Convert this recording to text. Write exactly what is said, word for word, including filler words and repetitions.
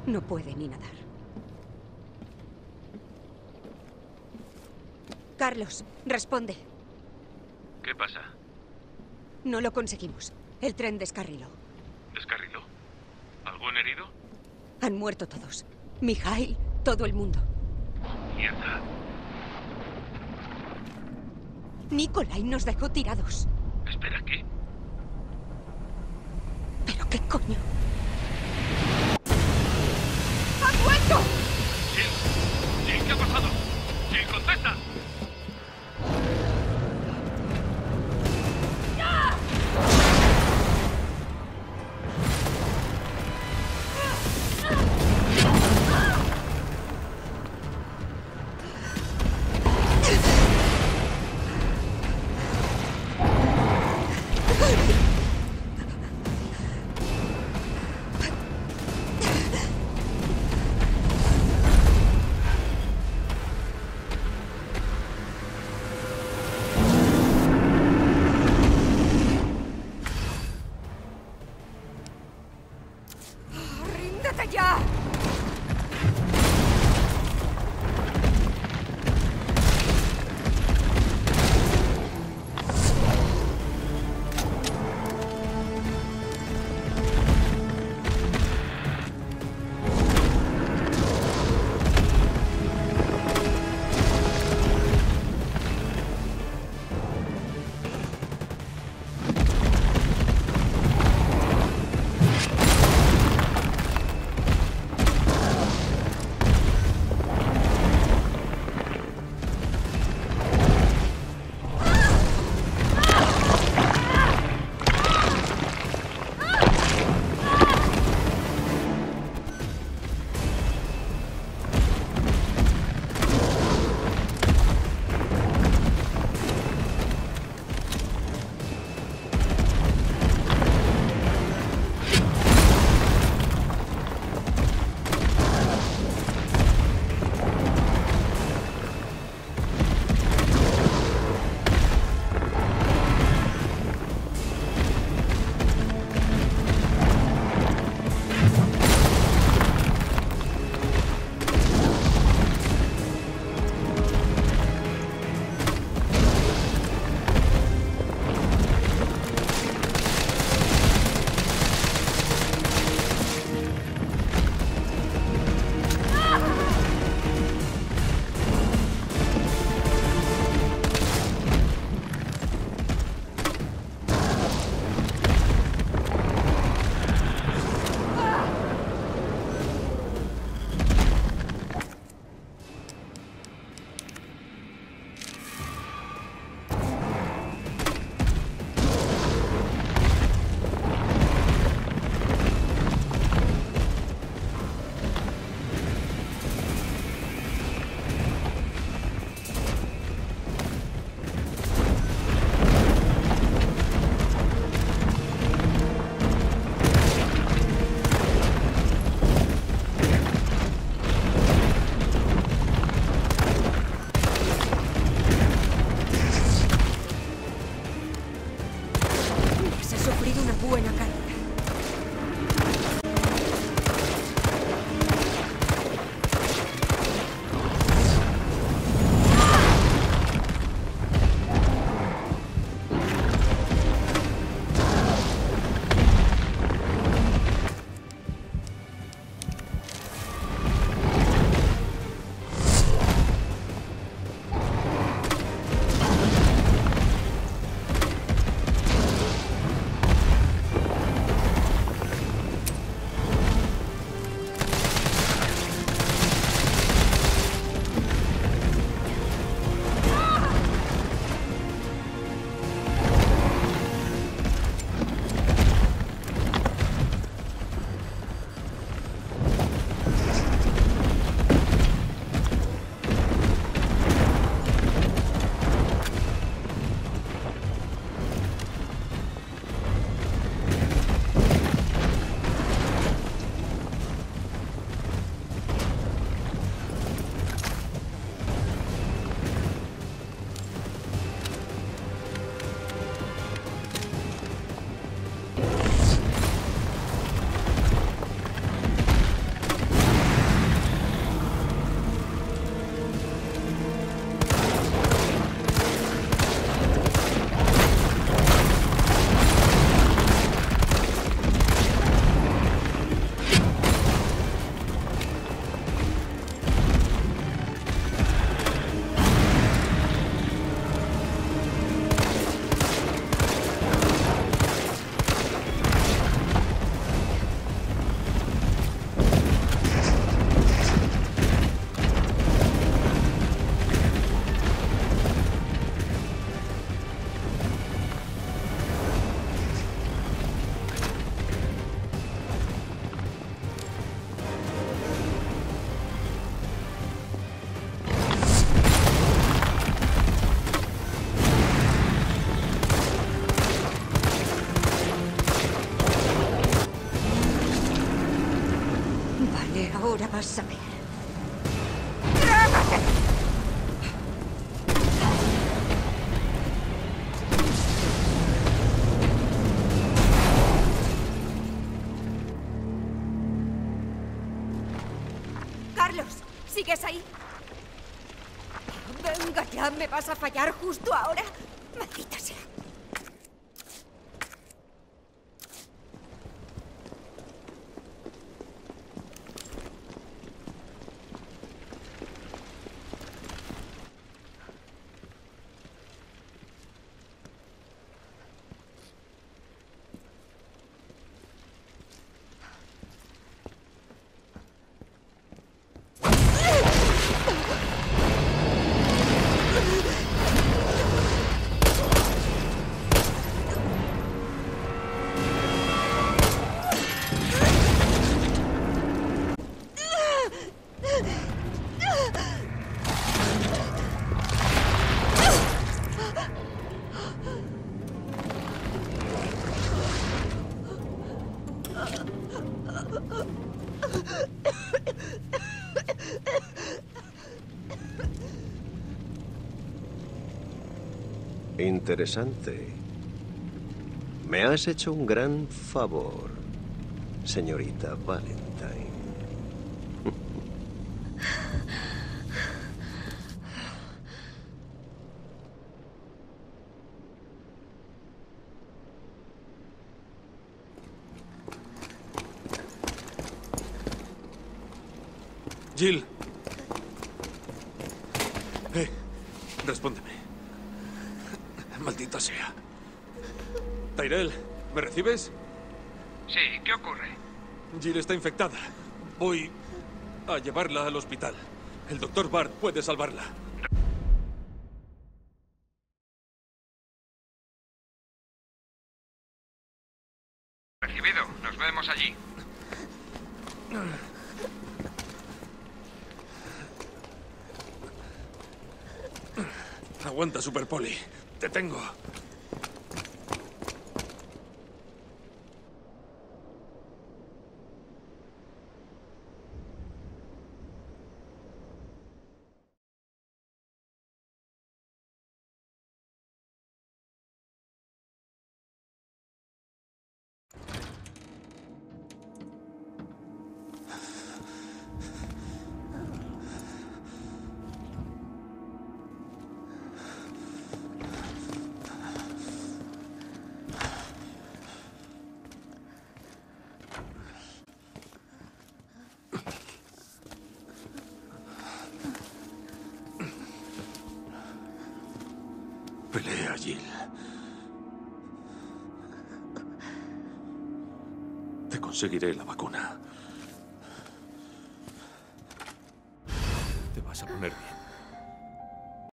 No puede ni nadar. Carlos, responde. ¿Qué pasa? No lo conseguimos. El tren descarriló. ¿Descarriló? ¿Algún herido? Han muerto todos. Mikhail, todo el mundo. Mierda. Nikolai nos dejó tirados. Espera, ¿qué? ¿Pero qué coño? ¡Ha muerto! ¡Jill! ¡Jill, qué ha pasado! ¡Jill, contesta! vas a ver. Carlos, ¿sigues ahí? Venga ya, ¿me vas a fallar justo ahora? Maldita sea. Interesante. Me has hecho un gran favor, señorita Valentine. Jill. Eh, respóndeme. Maldita sea. Tyrell, ¿me recibes? Sí, ¿qué ocurre? Jill está infectada. Voy a llevarla al hospital. El doctor Bard puede salvarla. Recibido. Nos vemos allí. Aguanta, Super Poli. Te tengo. Pelea, Jill. Te conseguiré la vacuna. Te vas a poner bien.